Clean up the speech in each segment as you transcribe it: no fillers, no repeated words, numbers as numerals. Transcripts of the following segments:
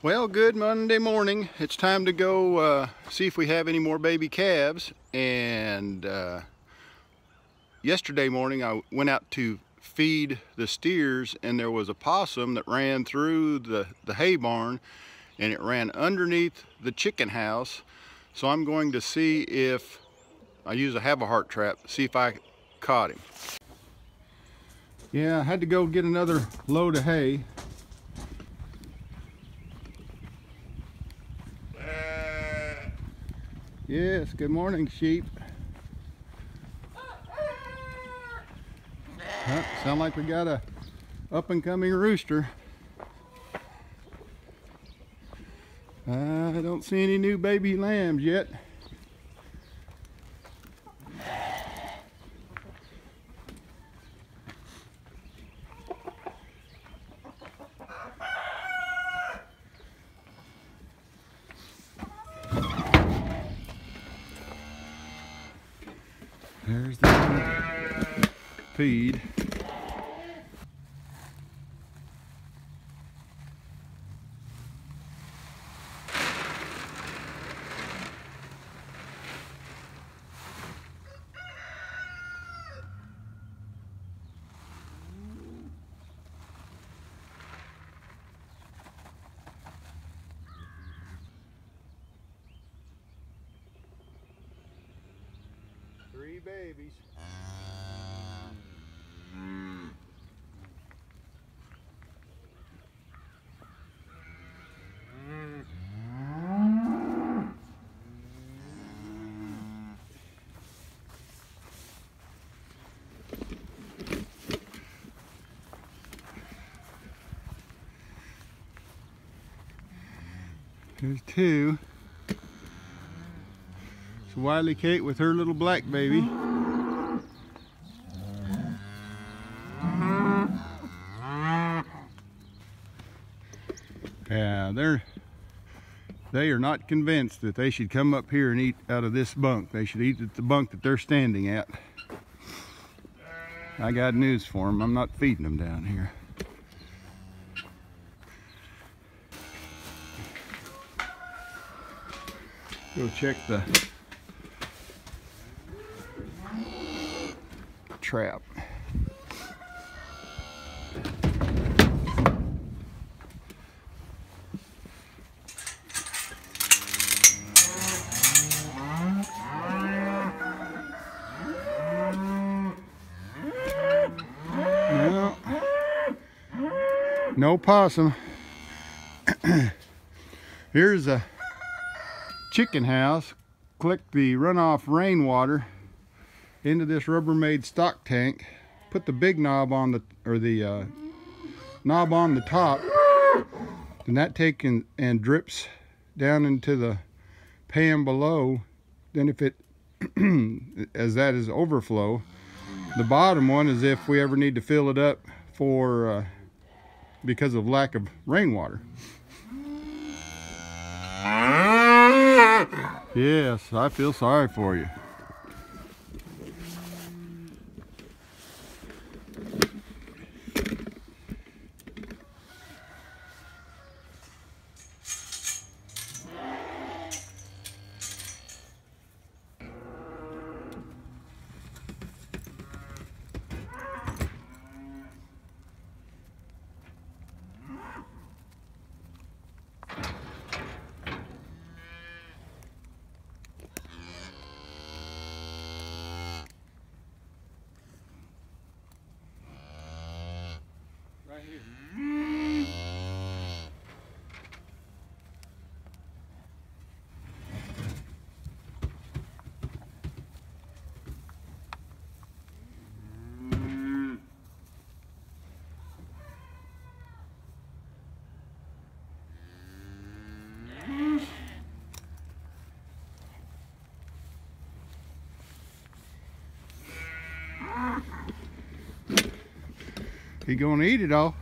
Well, good Monday morning. It's time to go see if we have any more baby calves. And yesterday morning I went out to feed the steers, and there was a possum that ran through the hay barn, and it ran underneath the chicken house. So I'm going to see if I use a have-a-heart trap, see if I caught him. Yeah, I had to go get another load of hay. Yes, good morning, sheep. Sound like we got a up-and-coming rooster. I don't see any new baby lambs yet. There's the feed. Three babies. There's two. It's Wiley Kate with her little black baby. Yeah, they are not convinced that they should come up here and eat out of this bunk. They should eat at the bunk that they're standing at. I got news for them. I'm not feeding them down here. Go check the trap. No possum. Here's a chicken house. Collect the runoff rainwater into this Rubbermaid stock tank. Put the big knob on the knob on the top, and that takes and drips down into the pan below. Then if it as that is overflow, the bottom one is if we ever need to fill it up for because of lack of rainwater. Yes, I feel sorry for you. Right here. He gonna eat it all.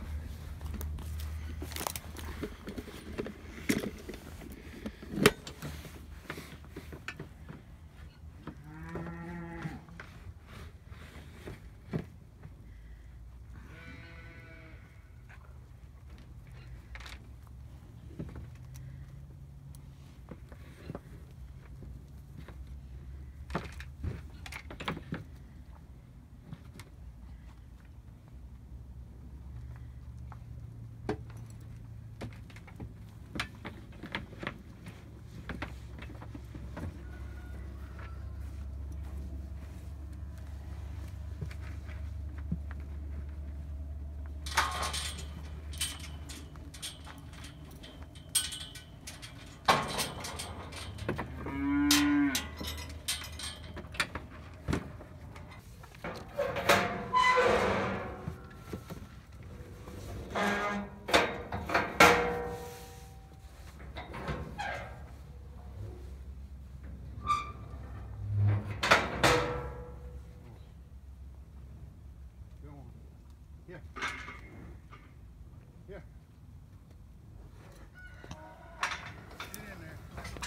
Yeah. Yeah. Get in there.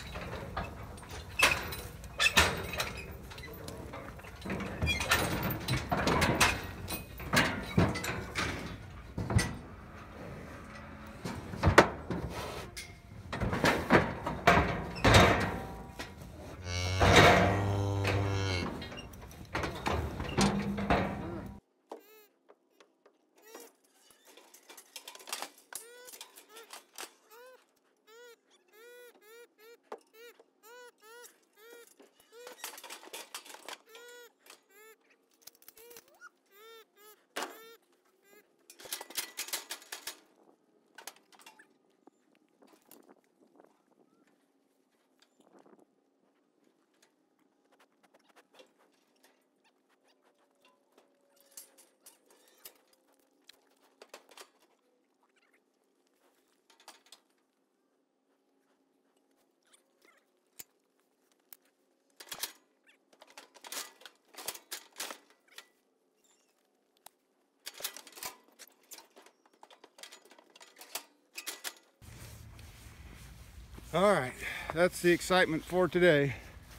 All right, that's the excitement for today.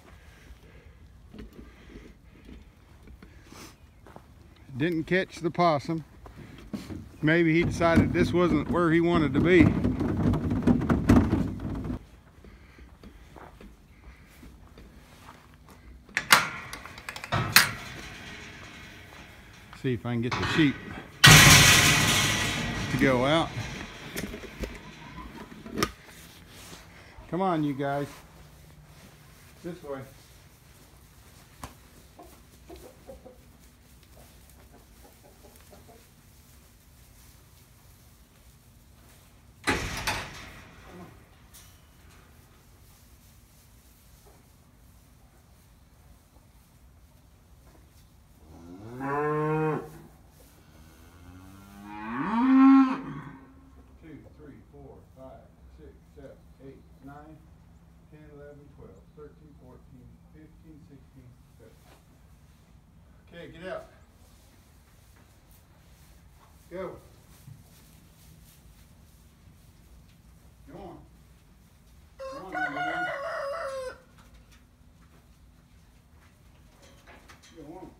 Didn't catch the possum. Maybe he decided this wasn't where he wanted to be. See if I can get the sheep to go out. Come on, you guys. This way. Okay, get out. Go. Go on. Go on, young man. Go on.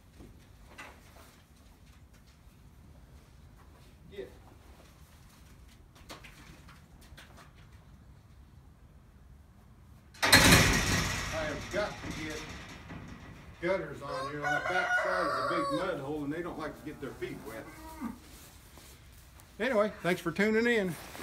Get. I have got to get gutters on here. On the back side is a big mud hole and they don't like to get their feet wet. Anyway, thanks for tuning in.